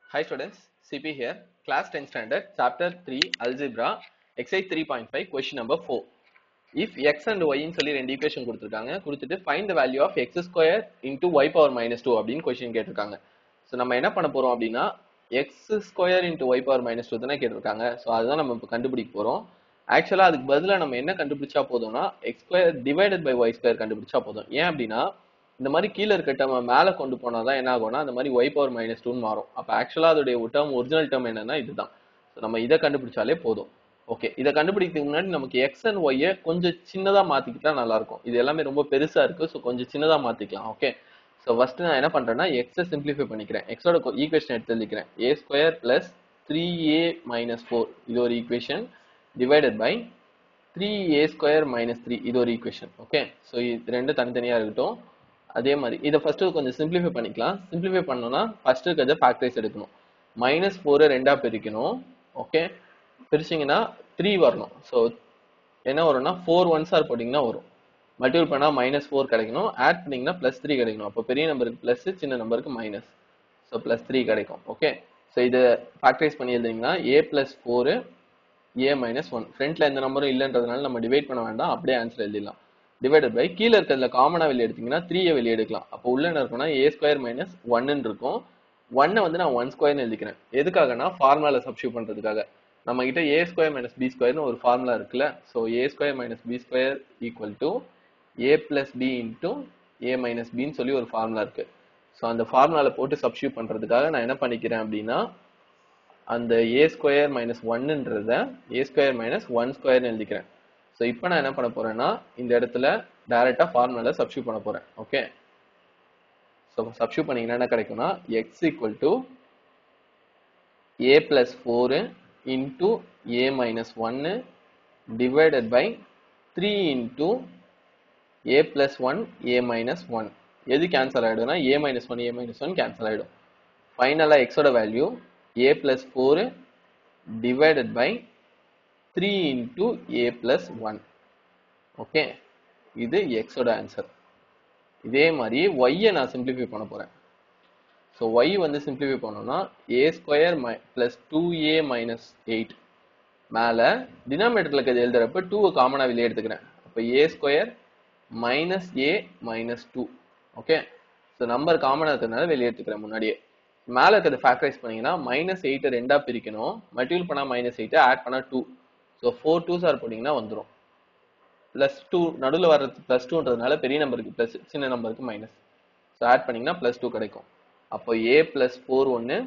Hi students, CP here, class 10 standard, chapter 3, algebra, exercise 3.5, question number 4. If x and y ன்னு சொல்லி ரெண்டு equation கொடுத்துருக்காங்க, கொடுத்துட்டு find the value of x square into y power minus 2 அப்படின்னு question கேட்டிருக்காங்க. So நம்ம என்ன பண்ண போறோம் அப்படின்னா x square into y power minus 2 தானே கேட்டிருக்காங்க. ஸோ அதுதான் நம்ம இப்போ கண்டுபிடிக்க போறோம். ஆக்சுவலா அதுக்கு பதிலாக நம்ம என்ன கண்டுபிடிச்சா போதும்னா x square divided by y square கண்டுபிடிச்சா போதும். ஏன் அப்படின்னா இந்த மாதிரி கீழே இருக்க டேர்மை மேலே கொண்டு போனாதான் என்ன ஆகும்னா அந்த மாதிரி y பவர் மைனஸ் டூன்னு மாறும். அப்போ ஆக்சுவலாக அதோடைய டேர்ம் ஒரிஜினல் டேர்ம் என்னன்னா இதுதான். ஸோ நம்ம இதை கண்டுபிடிச்சாலே போதும். ஓகே, இதை கண்டுபிடிக்கிறதுக்கு முன்னாடி நமக்கு எக்ஸ் அண்ட் ஒய்யை கொஞ்சம் சின்னதாக மாற்றிக்கிட்டா நல்லா இருக்கும். இது எல்லாமே ரொம்ப பெருசாக இருக்கு. ஸோ கொஞ்சம் சின்னதாக மாற்றிக்கலாம். ஓகே, ஸோ ஃபர்ஸ்ட் நான் என்ன பண்ணுறேன்னா எக்ஸை சிம்பிளிஃபை பண்ணிக்கிறேன். எக்ஸோட ஈக்குவேஷன் எடுத்து எழுதிக்கிறேன். ஏ ஸ்கொயர் பிளஸ் 3a மைனஸ் 4 இது ஒரு equation divided by 3a square minus 3 இது ஒரு ஈக்குவேஷன். ஓகே, ஸோ இது ரெண்டு தனித்தனியாக இருக்கட்டும். அதே மாதிரி இதை ஃபர்ஸ்ட் கொஞ்சம் சிம்பிளிஃபை பண்ணிக்கலாம். சிம்பிளிஃபை பண்ணோம்னா ஃபர்ஸ்ட் இருக்கிறத ஃபேக்டரைஸ் எடுக்கணும். மைனஸ் 4 ரெண்டா பிரிக்கணும். ஓகே, பிரிச்சிங்கன்னா 3 வரணும். ஸோ என்ன வரும்னா 4 ஒன்ஸ் ஆர் போட்டிங்கன்னா வரும். மல்டிபிள் பண்ணால் மைனஸ் 4 கிடைக்கணும். ஆட் பண்ணிங்கன்னா ப்ளஸ் 3 கிடைக்கணும். அப்போ பெரிய நம்பருக்கு ப்ளஸ், சின்ன நம்பருக்கு மைனஸ். ஸோ ப்ளஸ் 3 கிடைக்கும். ஓகே, ஸோ இதை ஃபேக்டரைஸ் பண்ணி எழுதிங்கன்னா ஏ ப்ளஸ் 4 ஏ மைனஸ் 1. ஃப்ரண்ட்ல எந்த நம்பரும் இல்லைன்றதுனால நம்ம டிவைட் பண்ண வேண்டாம், அப்படியே ஆன்சர் எழுதிடலாம். டிவைடட் பை கீழே இருக்கிறதுல காமனாக வெளியே எடுத்தீங்கன்னா 3 வெளியே எடுக்கலாம். அப்போ உள்ள என்ன இருக்குன்னா ஏ ஸ்கொயர் மைனஸ் 1 இருக்கும். 1 வந்து நான் 1 ஸ்கொயர்னு எழுதிக்கிறேன். எதுக்காகனா ஃபார்முலாவில் சப்ஸ்டியூட் பண்ணுறதுக்காக. நம்ம கிட்ட ஏ ஸ்கொயர் மைனஸ் பி ஸ்கொயர்னு ஒரு ஃபார்முலா இருக்குல்ல. So A square minus B square equal to A plus B into A minus பின்னு சொல்லி ஒரு ஃபார்முலா இருக்கு. ஸோ அந்த ஃபார்முலாவில் போட்டு சப்ஸ்டியூட் பண்ணுறதுக்காக நான் என்ன பண்ணிக்கிறேன் அப்படின்னா அந்த ஏ ஸ்கொயர் மைனஸ் ஒன்னுன்றத ஏ ஸ்கொயர் மைனஸ் 1 ஸ்கொயர்னு எழுதிக்கிறேன். ஸோ இப்போ நான் என்ன பண்ண போறேன்னா இந்த இடத்துல டைரக்டா ஃபார்முலால சப்ஸ்டியூட் பண்ண போறேன். ஓகே, ஸோ சப்ஸ்டியூட் பண்ணீங்கன்னா என்ன கிடைக்கும்னா X equal to A plus 4 into A minus 1 divided by 3 into A plus 1 A minus 1. எது கேன்சல் ஆயிடும்னா A minus 1 A minus 1 cancel ஆயிடும். ஃபைனலா எக்ஸோட value A plus 4 divided by 3 into a plus 1. Okay, இது x ஓட answer. இதே மாதிரி y நான் சிம்பிளிஃபை பண்ண போறேன். ஸோ y வந்து சிம்பிளிஃபை பண்ணோம்னா a square plus 2a minus 8 மேல டினாமினேட்டர்ல இருக்கிறது எழுதுறப்ப 2 காமனா வெளியே எடுத்துக்கிறேன். அப்போ a square minus a minus 2. Okay, so number காமனா இருக்கிறதுனால வெளியே எடுத்துக்கிறேன் முன்னாடியே. மேலே இருக்கிறத ஃபேக்டரைஸ் பண்ணீங்கன்னா மைனஸ் 8 ரெண்டா பிரிக்கணும். மல்டிபிள் பண்ணா மைனஸ் 8 ஆட் பண்ணா 2. ஸோ 4 2s ஆர் போட்டிங்கன்னா வந்துடும். பிளஸ் 2 நடுவில் வர்றது பிளஸ் 2ன்றதுனால பெரிய நம்பருக்கு பிளஸ், சின்ன நம்பருக்கு மைனஸ். ஸோ ஆட் பண்ணீங்கன்னா பிளஸ் 2 கிடைக்கும். அப்போ ஏ பிளஸ் 4 ஒன்று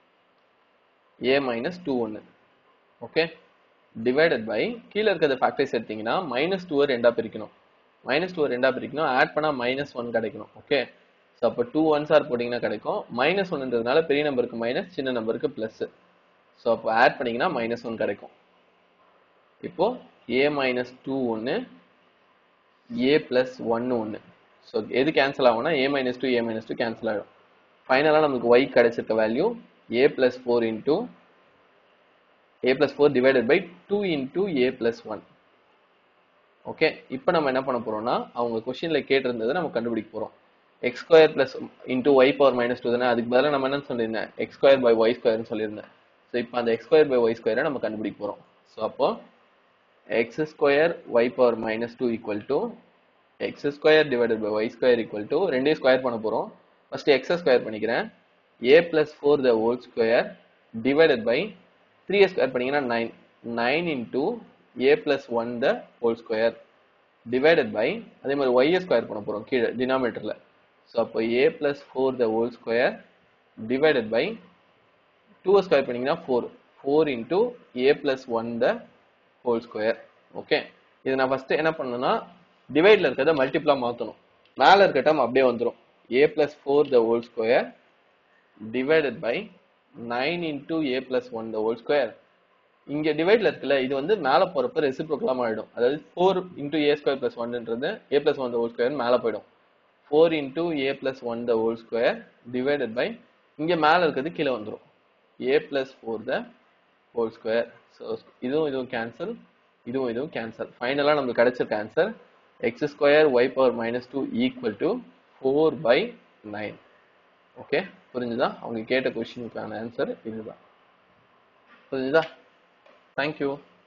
ஏ மைனஸ் 2 ஒன்று. ஓகே, டிவைடட் பை கீழே இருக்கிறத ஃபேக்டரைஸ் எடுத்தீங்கன்னா மைனஸ் 2 ரெண்டா பிரிக்கணும். மைனஸ் 2 ரெண்டா பிரிக்கணும். ஆட் பண்ணா மைனஸ் 1 கிடைக்கணும். ஓகே, ஸோ அப்போ 2 1s ஆர் போட்டிங்கன்னா கிடைக்கும். மைனஸ் 1ன்றதுனால பெரிய நம்பருக்கு மைனஸ், சின்ன நம்பருக்கு பிளஸ். ஸோ அப்போ ஆட் பண்ணிங்கன்னா மைனஸ் 1 கிடைக்கும். இப்போ a மைனஸ் 2 ஒன்று a பிளஸ் 1 ஒன்று. ஸோ எது கேன்சல் ஆகும்னா a minus 2 a minus 2 cancel ஆகிடும். ஃபைனலாக நமக்கு y கிடைச்சிருக்க value a plus 4 into a plus 4 divided by 2 into a plus 1. Okay, இப்போ நம்ம என்ன பண்ண போறோம்னா அவங்க கொஸ்டின்ல கேட்டிருந்ததை நம்ம கண்டுபிடிக்க போறோம். X square plus into Y power minus 2 தானே. அதுக்கு பதிலாக நம்ம என்ன சொல்லியிருந்தேன், எக்ஸ் ஸ்கொயர் பை ஒய் ஸ்கொயர்னு சொல்லியிருந்தேன். ஸோ இப்போ அந்த எக்ஸ் ஸ்கொயர் பை ஒய் ஸ்கொயரை நம்ம கண்டுபிடிக்க போறோம். ஸோ அப்போ x square y power minus 2 equal to x square divided by y square equal to ரெண்டே ஸ்கொயர் பண்ண போறோம். ஃபர்ஸ்ட் x ஸ்கொயர் பண்ணிக்கிறேன். a plus 4 the whole square divided by 3 square பண்ணீங்கன்னா 9. 9 into a plus 1 the whole square divided by அதே மாதிரி y square பண்ண போறோம் கீழே டினாமினேட்டர்ல. ஸோ அப்போ a plus 4 the whole square divided by 2 square பண்ணீங்கன்னா 4. 4 into a plus 1 the whole square. Okay, இது நான் ஃபர்ஸ்ட் என்ன பண்ணணும்னா டிவைட்ல இருக்கிறத மல்டிப்ளா மாத்தணும். மேல இருக்க டேர்ம் அப்படியே வந்துடும். a plus 4 the whole square divided by 9 into a plus 1 the whole square. இங்க டிவைட்ல இருக்குல்ல, இது வந்து மேல போறப்ப ரெசிப்ரோக்கலா ஆயிடும். அதாவது 4 into a square plus 1ன்றது a plus 1 the whole square மேல போயிடும். 4 into a plus 1 the whole square divided by இங்க மேல இருக்கிறது கீழே வந்துடும். a plus 4 the whole square. So இதுவும் கேன்சல், இதுவும் கேன்சல். ஃபைனலாக நமக்கு கிடைச்சிருக்க answer x square y power minus 2 equal to 4/9. Okay, புரிஞ்சுதா? அவங்க கேட்ட கொஸ்டினுக்கான ஆன்சர் இதுதான். புரிஞ்சுதா? தேங்க்யூ.